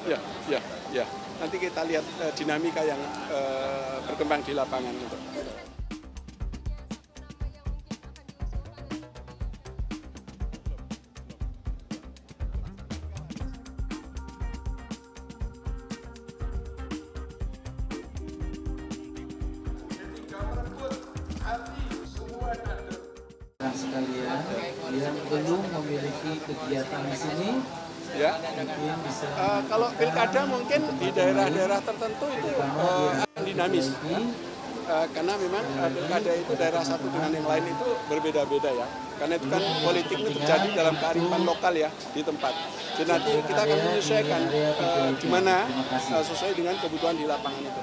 Ya, ya, ya. Nanti kita lihat dinamika yang berkembang di lapangan itu. Sekalian yang belum memiliki kegiatan di sini, Ya, mungkin bisa kalau pilkada mungkin di daerah-daerah tertentu itu akan dinamis, karena memang pilkada itu daerah satu dengan yang lain itu berbeda-beda ya, karena itu kan politik itu terjadi dalam kearifan lokal ya di tempat. Jadi nanti kita akan menyesuaikan di mana sesuai dengan kebutuhan di lapangan itu.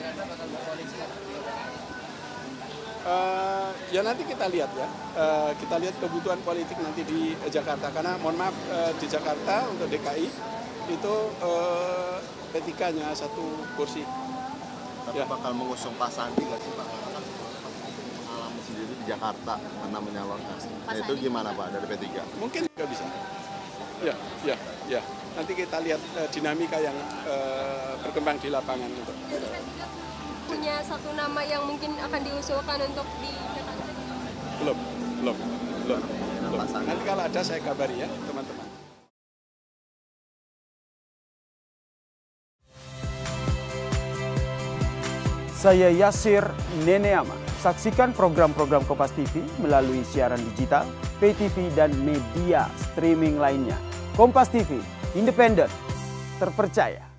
Ya nanti kita lihat ya, kita lihat kebutuhan politik nanti di Jakarta, karena mohon maaf di Jakarta untuk DKI itu P3-nya 1 kursi. Tapi Ya. bakal mengusung Pak Sandi nggak sih Pak? Pengalaman sendiri di Jakarta karena menyalonkan. Nah itu gimana Pak dari P3? Mungkin juga bisa. Ya, ya, ya. Nanti kita lihat dinamika yang berkembang di lapangan itu. Punya satu nama yang mungkin akan diusulkan untuk di Jakarta? Belum. Pak Sandi. Nanti kalau ada saya kabari ya teman-teman. Saya Yasir Neneama. Saksikan program-program Kompas TV melalui siaran digital, pay TV, dan media streaming lainnya. Kompas TV, independen, terpercaya.